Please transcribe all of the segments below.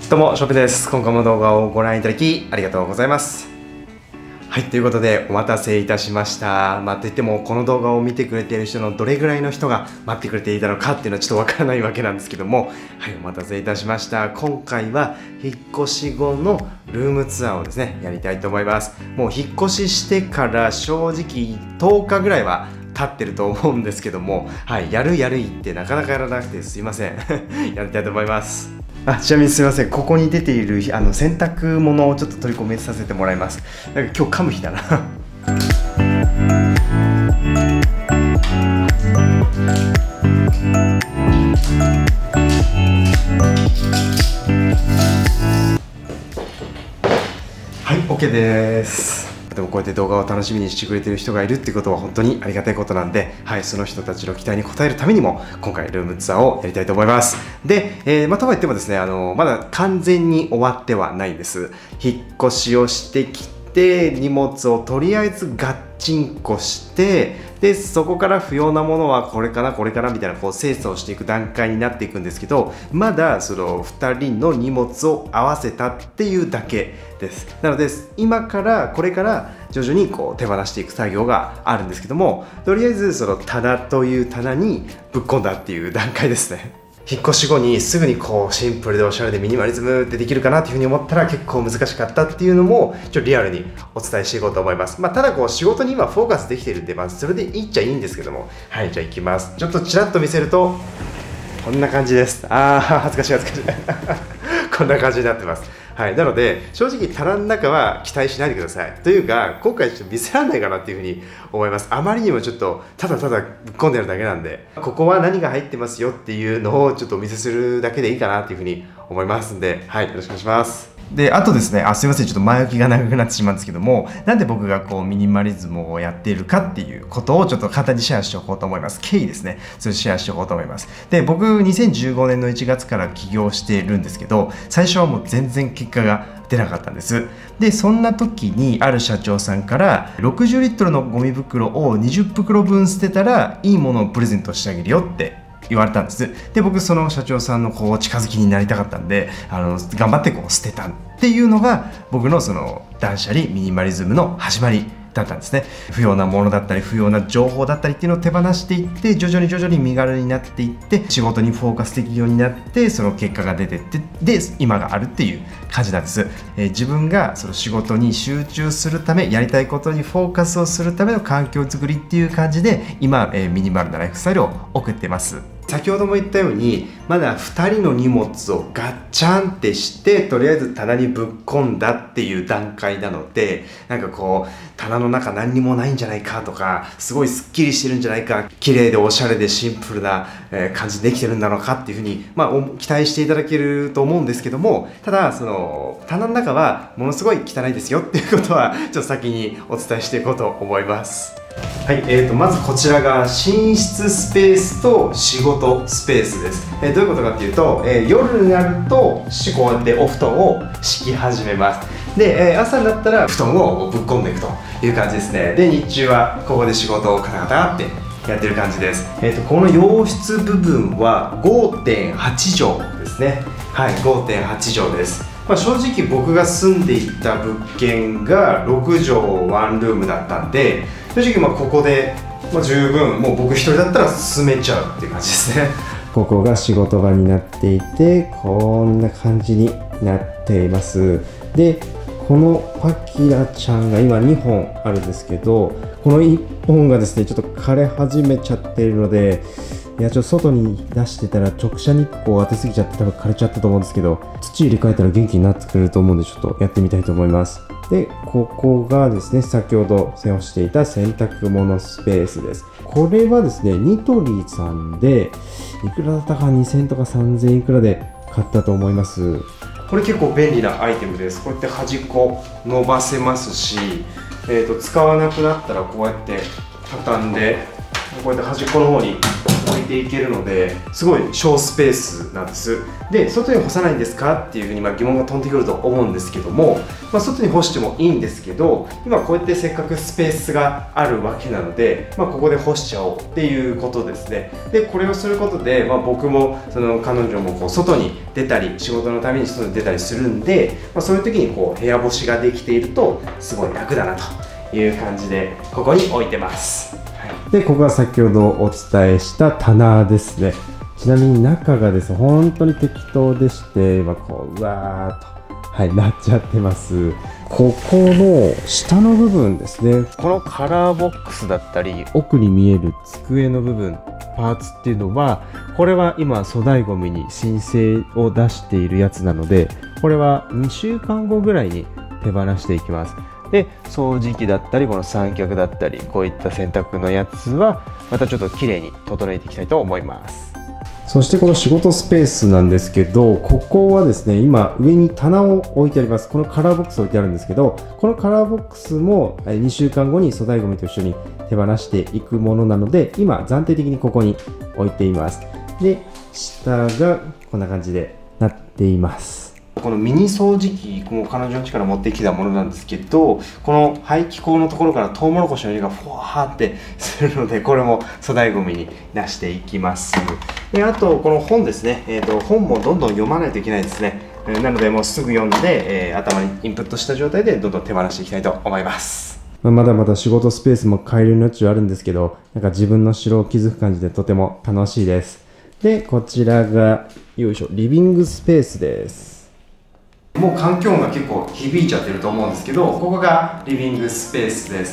どうも、ショップです。今回も動画をご覧いただきありがとうございます。はい、ということでお待たせいたしました。といってもこの動画を見てくれている人のどれぐらいの人が待ってくれていたのかっていうのはちょっとわからないわけなんですけども、はい、お待たせいたしました。今回は引っ越し後のルームツアーをですね、やりたいと思います。もう引っ越ししてから正直10日ぐらいは経ってると思うんですけども、はい、やるってなかなかやらなくてすいません。やりたいと思います。ちなみにすみません、ここに出ている洗濯物をちょっと取り込めさせてもらいます。なんか今日噛む日だな。はい、OK です。でもこうやって動画を楽しみにしてくれてる人がいるってことは本当にありがたいことなんで、はい、その人たちの期待に応えるためにも今回ルームツアーをやりたいと思います。で、とはいってもですね、まだ完全に終わってはないんです。引っ越しをしてきて荷物をとりあえずガッチンコして、でそこから不要なものはこれかなみたいなこう精査をしていく段階になっていくんですけど、まだその2人の荷物を合わせたっていうだけです。なのでこれから徐々にこう手放していく作業があるんですけども、とりあえずその棚という棚にぶっ込んだっていう段階ですね。引っ越し後にすぐにこうシンプルでおしゃれでミニマリズムってできるかなっていうふうに思ったら結構難しかったっていうのもちょっとリアルにお伝えしていこうと思います。ただこう仕事に今フォーカスできてるんで、それでいいっちゃいいんですけども、はい、じゃあ行きます。ちょっとちらっと見せるとこんな感じです。恥ずかしいこんな感じになってます。はい、なので正直棚の中は期待しないでください。というか今回ちょっと見せられないかなっていうふうに思います。あまりにもちょっとただぶっ込んでるだけなんで、ここは何が入ってますよっていうのをちょっとお見せするだけでいいかなっていうふうに思いますんで、はい、よろしくお願いします。で、あとですね、すいません、ちょっと前置きが長くなってしまうんですけども、なんで僕がこうミニマリズムをやっているかっていうことをちょっと簡単にシェアしておこうと思います。経緯ですね。それをシェアしておこうと思います。で、僕2015年の1月から起業しているんですけど、最初はもう全然結果が出なかったんです。で、そんな時にある社長さんから60リットルのゴミ袋を20袋分捨てたらいいものをプレゼントしてあげるよって言われたんです。で、僕その社長さんのこう近づきになりたかったんで、頑張ってこう捨てたっていうのが僕のその断捨離ミニマリズムの始まりだったんですね。不要なものだったり不要な情報だったりっていうのを手放していって、徐々に身軽になっていって仕事にフォーカスできるようになって、その結果が出てって、で今があるっていう感じなんです。自分がその仕事に集中するため、やりたいことにフォーカスをするための環境づくりっていう感じで今、ミニマルなライフスタイルを送ってます。先ほども言ったようにまだ2人の荷物をガッチャンってしてとりあえず棚にぶっ込んだっていう段階なので、なんかこう棚の中何にもないんじゃないかとか、すごいスッキリしてるんじゃないか、綺麗でおしゃれでシンプルな感じでできてるんだろうかっていうふうに、期待していただけると思うんですけども、ただその棚の中はものすごい汚いですよっていうことはちょっと先にお伝えしていこうと思います。はい、まずこちらが寝室スペースと仕事スペースです。どういうことかっていうと、夜になるとこうやってお布団を敷き始めます。で、朝になったら布団をぶっ込んでいくという感じですね。で、日中はここで仕事をカタカタってやってる感じです。この洋室部分は 5.8 畳ですね。はい、5.8 畳です。正直僕が住んでいた物件が6畳ワンルームだったんで、正直ここで十分もう僕一人だったら住めちゃうっていう感じですね。ここが仕事場になっていて、こんな感じになっています。で、このパキラちゃんが今2本あるんですけど、この1本がですねちょっと枯れ始めちゃっているので、ちょっと外に出してたら直射日光を当てすぎちゃって多分枯れちゃったと思うんですけど、土入れ替えたら元気になってくれると思うんでちょっとやってみたいと思います。で、ここがですね先ほど世話していた洗濯物スペースです。これはですねニトリさんでいくらだったか2000とか3000いくらで買ったと思います。これ結構便利なアイテムです。こうやって端っこ伸ばせますし、使わなくなったらこうやって畳んでこうやって端っこの方に置置いていけるので、すごい小スペースなんです。で、外に干さないんですかっていうふうに疑問が飛んでくると思うんですけども、外に干してもいいんですけど、今こうやってせっかくスペースがあるわけなので、ここで干しちゃおうっていうことですね。で、これをすることで、僕も彼女もこう外に出たり、仕事のために外に出たりするんで、そういう時にこう部屋干しができているとすごい楽だなという感じで、ここに置いてます。で、ここが先ほどお伝えした棚ですね。ちなみに中がですね、本当に適当でして、今こう、うわーっと、なっちゃってます。ここの下の部分ですね。このカラーボックスだったり、奥に見える机の部分、パーツっていうのは、これは今粗大ごみに申請を出しているやつなので、これは2週間後ぐらいに手放していきます。で、掃除機だったり、この三脚だったり、こういった洗濯のやつはまたちょっと綺麗に整えていきたいと思います。そしてこの仕事スペースなんですけど、ここはですね、今上に棚を置いてあります。このカラーボックス置いてあるんですけど、このカラーボックスも2週間後に粗大ごみと一緒に手放していくものなので、今暫定的にここに置いています。で、下がこんな感じでなっています。このミニ掃除機、もう彼女の家から持ってきたものなんですけど、この排気口のところからトウモロコシの匂いがふわーってするので、これも粗大ごみに出していきます。で、あとこの本ですね、本もどんどん読まないといけないですね。なのでもうすぐ読んで、頭にインプットした状態でどんどん手放していきたいと思います。まだまだ仕事スペースも変える余地はあるんですけど、なんか自分の城を築く感じでとても楽しいです。で、こちらがよいしょ、リビングスペースです。もう環境音が結構響いちゃってると思うんですけど、ここがリビングスペースです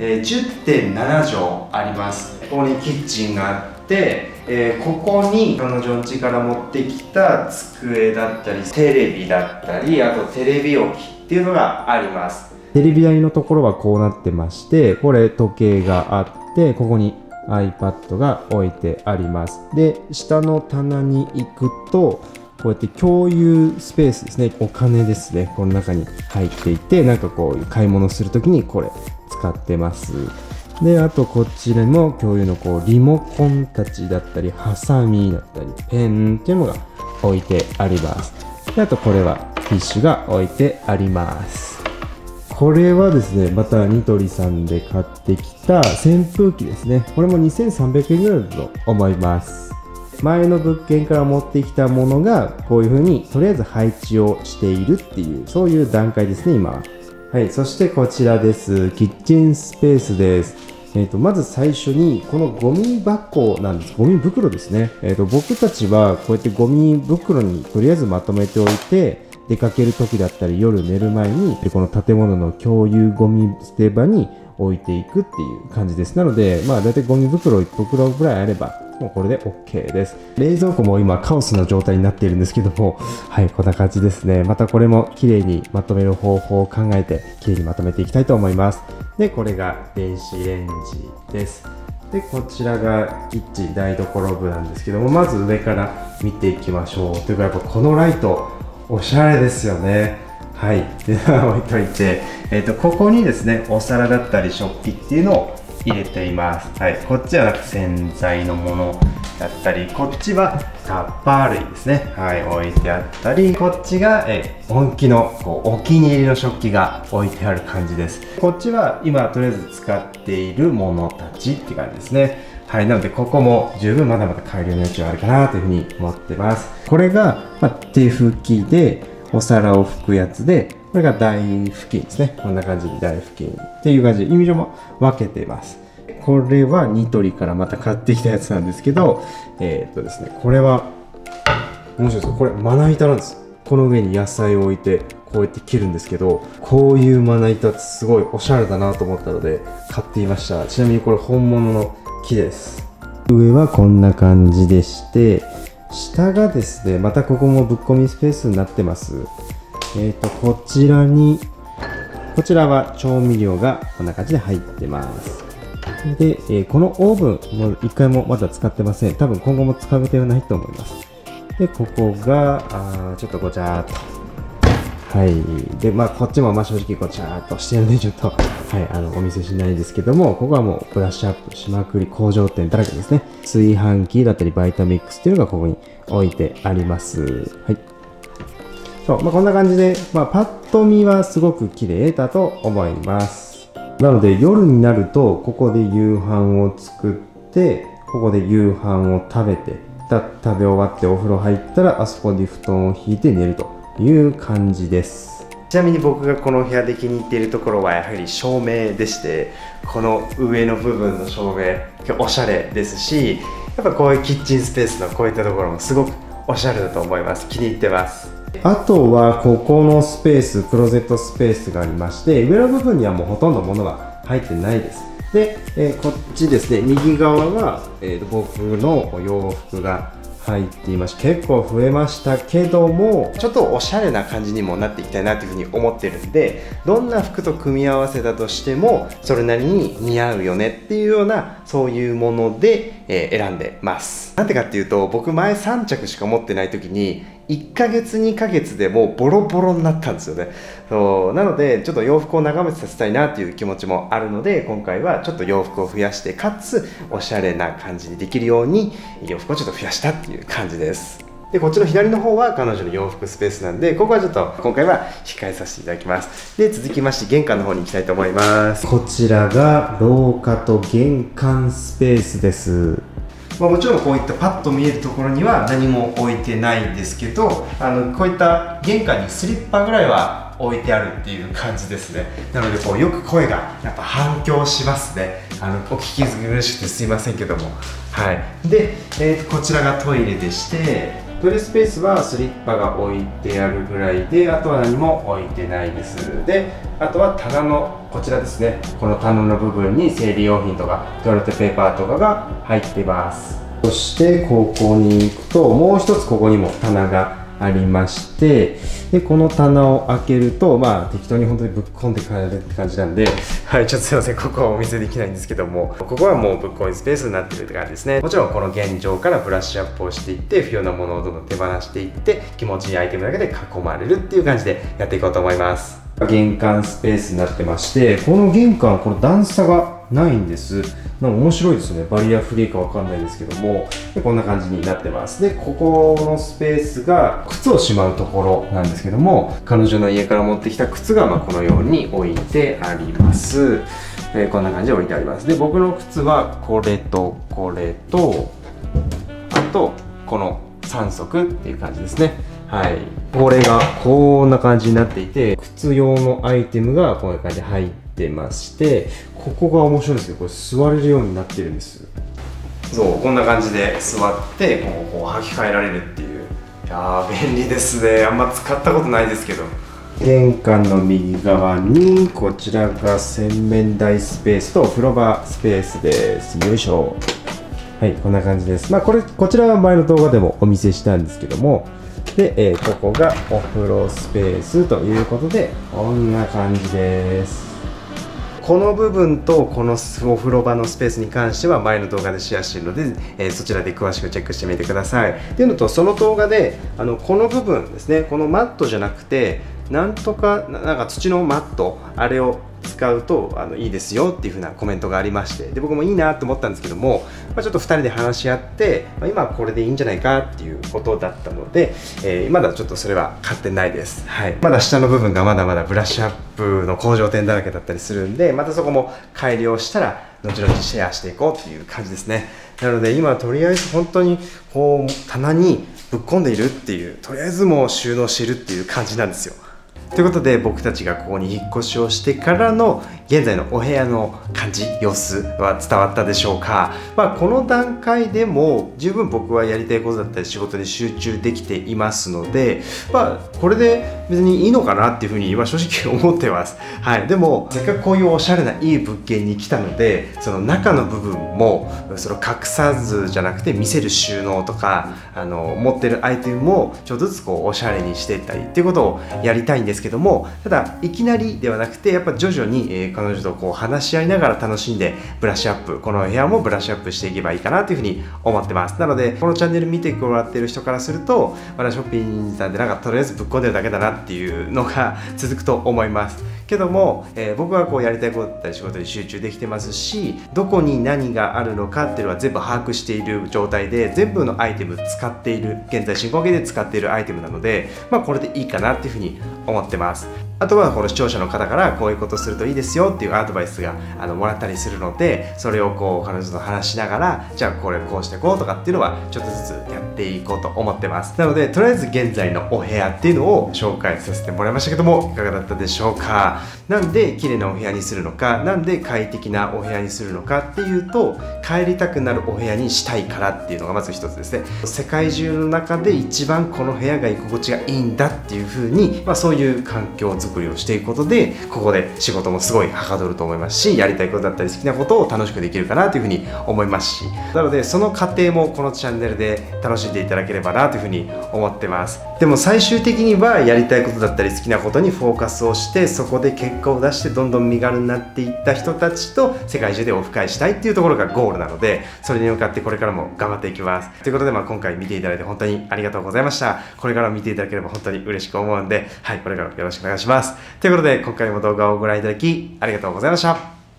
。10.7 畳あります。ここにキッチンがあって、ここに彼女の家から持ってきた机だったりテレビだったり、あとテレビ置きっていうのがあります。テレビ台のところはこうなってまして、これ時計があって、ここに iPad が置いてあります。で、下の棚に行くと、こうやって共有スペースですね、お金ですね、この中に入っていて、なんかこう買い物するときにこれ使ってます。で、あとこちらも共有のこうリモコンたちだったり、ハサミだったり、ペンっていうのが置いてあります。で、あとこれはティッシュが置いてあります。これはですね、またニトリさんで買ってきた扇風機ですね。これも2300円ぐらいだと思います。前の物件から持ってきたものがこういう風にとりあえず配置をしているっていう、そういう段階ですね、今は。はい、そしてこちらです。キッチンスペースです。まず最初にこのゴミ箱なんです。ゴミ袋ですね。僕たちはこうやってゴミ袋にとりあえずまとめておいて、出かける時だったり夜寝る前にこの建物の共有ゴミ捨て場に置いていくっていう感じです。なので、だいたいゴミ袋1袋ぐらいあればもうこれで OK です。冷蔵庫も今カオスな状態になっているんですけども、はい、こんな感じですね。またこれも綺麗にまとめる方法を考えて綺麗にまとめていきたいと思います。で、これが電子レンジです。で、こちらがキッチン台所部なんですけども、まず上から見ていきましょう。というかやっぱこのライトおしゃれですよね。はい、では置いといて、ここにですね、お皿だったり食器っていうのを入れています。はい、こっちは洗剤のものだったり、こっちはタッパー類ですね。はい、置いてあったり、こっちが本気のお気に入りの食器が置いてある感じです。こっちは今とりあえず使っているものたちって感じですね。はい、なのでここも十分まだまだ改良の余地はあるかなというふうに思ってます。これが、手拭きでお皿を拭くやつで、これが台拭きですね。こんな感じで台拭きっていう感じで意味上も分けています。これはニトリからまた買ってきたやつなんですけど、ですね、これは面白いです。これまな板なんです。この上に野菜を置いてこうやって切るんですけど、こういうまな板ってすごいおしゃれだなと思ったので買っていました。ちなみにこれ本物の木です。上はこんな感じでして、下がですね、またここもぶっ込みスペースになってます。こちらは調味料がこんな感じで入ってます。で、このオーブンも一回もまだ使ってません。多分今後も使う予定はないと思います。で、ここがちょっとごちゃーっと。 はい。で、まあ、こっちも、まあ、正直、こう、ちゃーっとしてるんで、ちょっと、はい、お見せしないですけども、ここはもう、ブラッシュアップしまくり、工場店だらけですね。炊飯器だったり、バイタミックスっていうのがここに置いてあります。はい。そう、まあ、こんな感じで、まあ、パッと見はすごく綺麗だと思います。なので、夜になると、ここで夕飯を作って、ここで夕飯を食べて、食べ終わってお風呂入ったら、あそこで布団を引いて寝るという感じです。ちなみに僕がこの部屋で気に入っているところはやはり照明でして、この上の部分の照明おしゃれですし、やっぱこういうキッチンスペースのこういったところもすごくおしゃれだと思います。気に入ってます。あとはここのスペース、クローゼットスペースがありまして、上の部分にはもうほとんど物が入ってないです。で、こっちですね、右側が、僕の洋服が入っていまして、結構増えましたけども、ちょっとおしゃれな感じにもなっていきたいなというふうに思ってるんで、どんな服と組み合わせたとしてもそれなりに似合うよねっていうような、そういうもので、選んでます。なんでかっていうと、僕前3着しか持ってない時に1ヶ月2ヶ月でもうボロボロになったんですよね。そうなのでちょっと洋服を眺めさせたいなっていう気持ちもあるので、今回はちょっと洋服を増やして、かつおしゃれな感じにできるように洋服をちょっと増やしたっていう感じです。で、こっちの左の方は彼女の洋服スペースなんで、ここはちょっと今回は控えさせていただきます。で、続きまして玄関の方に行きたいと思います。こちらが廊下と玄関スペースです。まあ、もちろんこういったパッと見えるところには何も置いてないんですけど、こういった玄関にスリッパぐらいは置いてあるっていう感じですね。なのでこうよく声がやっぱ反響しますね。お聞き苦しくてすいませんけども。はい。で、こちらがトイレでして、トイレスペースはスリッパが置いてあるぐらいで、あとは何も置いてないです。で、あとは棚のこちらですね、この棚の部分に生理用品とかトイレットペーパーとかが入っています。そしてここに行くと、もう一つここにも棚がありまして、でこの棚を開けると、まあ適当に本当にぶっ込んで帰れるって感じなんで、はい、ちょっとすいません、ここはお見せできないんですけども、ここはもうぶっ込みスペースになってるって感じですね。もちろんこの現状からブラッシュアップをしていって、不要なものをどんどん手放していって、気持ちいいアイテムだけで囲まれるっていう感じでやっていこうと思います。玄関スペースになってまして、この玄関、この段差がないんです。なんか面白いですね。バリアフリーかわかんないですけども、でこんな感じになってます。で、ここのスペースが靴をしまうところなんですけども、彼女の家から持ってきた靴がこのように置いてあります。こんな感じで置いてあります。で、僕の靴はこれとこれと、あとこの3足っていう感じですね。はい。これがこんな感じになっていて、靴用のアイテムがこういう感じで入ってまして、ここが面白いんですよ。これ座れるようになってるんです。そう、こんな感じで座ってこう履き替えられるっていう。いやー便利ですね。あんま使ったことないですけど。玄関の右側にこちらが洗面台スペースとお風呂場スペースです。よいしょ。はい、こんな感じです。まあこちらは前の動画でもお見せしたんですけども、で、ここがお風呂スペースということで、こんな感じです。この部分とこのお風呂場のスペースに関しては前の動画でシェアしているので、そちらで詳しくチェックしてみてください。っていうのと、その動画でこの部分ですね、このマットじゃなくてなんか土のマット、あれを使うといいですよっていう風なコメントがありまして、で僕もいいなと思ったんですけども、ちょっと2人で話し合って、今はこれでいいんじゃないかっていうことだったので、まだちょっとそれは買ってないです。はい、まだ下の部分がまだまだブラッシュアップの向上点だらけだったりするんで、またそこも改良したら後々シェアしていこうっていう感じですね。なので今とりあえず本当にこう棚にぶっ込んでいるっていう、とりあえずもう収納しているっていう感じなんですよ。ということで、僕たちがここに引っ越しをしてからの現在のお部屋の感じ、様子は伝わったでしょうか。この段階でも十分僕はやりたいことだったり仕事に集中できていますので、これで別にいいのかなっていうふうに今正直思ってます。はい。でもせっかくこういうおしゃれないい物件に来たので、その中の部分もそれを隠さずじゃなくて見せる収納とか持ってるアイテムもちょっとずつこうおしゃれにしていったりっていうことをやりたいんですけども、ただいきなりではなくてやっぱ徐々に彼女とこう話し合いながら楽しんでブラッシュアップ、この部屋もブラッシュアップしていけばいいかなというふうに思ってます。なのでこのチャンネル見てもらっている人からすると、まだショッピングなんでなんかとりあえずぶっ込んでるだけだなっていうのが続くと思いますけども、僕はこうやりたいことだったり仕事に集中できてますし、どこに何があるのかっていうのは全部把握している状態で、全部のアイテム使っている、現在進行形で使っているアイテムなので、これでいいかなっていうふうに思ってます。あとはこの視聴者の方からこういうことするといいですよっていうアドバイスがもらったりするので、それをこう彼女と話しながら、じゃあこれこうしていこうとかっていうのはちょっとずつやっていこうと思ってます。なのでとりあえず現在のお部屋っていうのを紹介させてもらいましたけども、いかがだったでしょうか。なんで綺麗なお部屋にするのか、なんで快適なお部屋にするのかっていうと、帰りたくなるお部屋にしたいからっていうのがまず一つですね。世界中の中で一番この部屋が居心地がいいんだっていう風に、そういう環境づくりをしていくことで、ここで仕事もすごいはかどると思いますし、やりたいことだったり好きなことを楽しくできるかなという風に思いますし、なのでその過程もこのチャンネルで楽しんでいただければなという風に思ってます。でも最終的にはやりたいことだったり好きなことにフォーカスをして、そこで結果を出してどんどん身軽になっていった人たちと世界中でオフ会したいっていうところがゴールなので、それに向かってこれからも頑張っていきます。ということで、今回見ていただいて本当にありがとうございました。これから見ていただければ本当に嬉しく思うんで、これからよろしくお願いします。ということで、今回も動画をご覧いただきありがとうございました。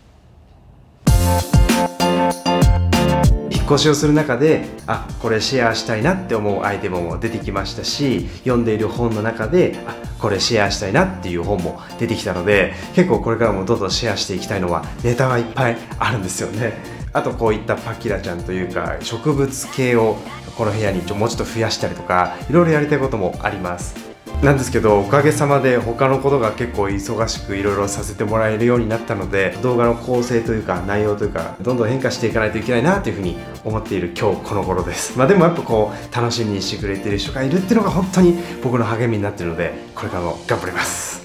引っ越しをする中で、これシェアしたいなって思うアイテムも出てきましたし、読んでいる本の中でこれシェアしたいなっていう本も出てきたので、結構これからもどんどんシェアしていきたいのはネタがいっぱいあるんですよね。あとこういったパキラちゃんというか植物系をこの部屋にもうちょっと増やしたりとか、いろいろやりたいこともありますなんですけど、おかげさまで他のことが結構忙しくいろいろさせてもらえるようになったので、動画の構成というか内容というかどんどん変化していかないといけないなというふうに思っている今日この頃です。でもやっぱこう楽しみにしてくれている人がいるっていうのが本当に僕の励みになっているので、これからも頑張ります。